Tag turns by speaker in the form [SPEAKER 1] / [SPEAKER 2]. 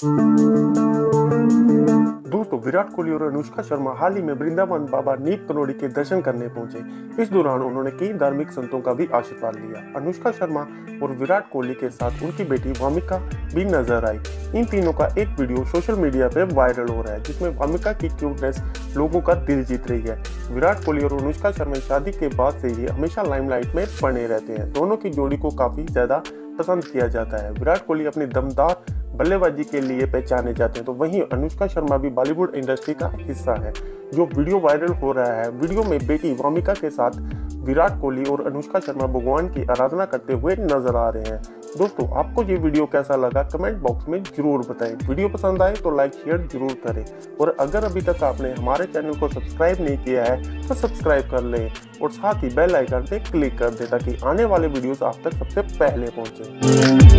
[SPEAKER 1] दोस्तों, विराट कोहली और अनुष्का शर्मा हाल ही में वृंदावन बाबा नीप कनोडी के दर्शन करने पहुंचे। इस दौरान उन्होंने कई धार्मिक संतों का भी आशीर्वाद लिया। अनुष्का शर्मा और विराट कोहली के साथ उनकी बेटी वामिका भी नजर आई। इन तीनों का एक वीडियो सोशल मीडिया पे वायरल हो रहा है, जिसमें वामिका की क्यूटनेस लोगों का दिल जीत रही है। विराट कोहली और अनुष्का शर्मा शादी के बाद से ही हमेशा लाइमलाइट में बने रहते हैं। दोनों की जोड़ी को काफी ज्यादा पसंद किया जाता है। विराट कोहली अपनी दमदार बल्लेबाजी के लिए पहचाने जाते हैं, तो वहीं अनुष्का शर्मा भी बॉलीवुड इंडस्ट्री का हिस्सा है। जो वीडियो वायरल हो रहा है, वीडियो में बेटी वामिका के साथ विराट कोहली और अनुष्का शर्मा भगवान की आराधना करते हुए नजर आ रहे हैं। दोस्तों, आपको ये वीडियो कैसा लगा कमेंट बॉक्स में जरूर बताएं। वीडियो पसंद आए तो लाइक शेयर जरूर करें, और अगर अभी तक आपने हमारे चैनल को सब्सक्राइब नहीं किया है तो सब्सक्राइब कर लें और साथ ही बेल आइकन पे क्लिक कर दें, ताकि आने वाले वीडियोस आप तक सबसे पहले पहुंचे।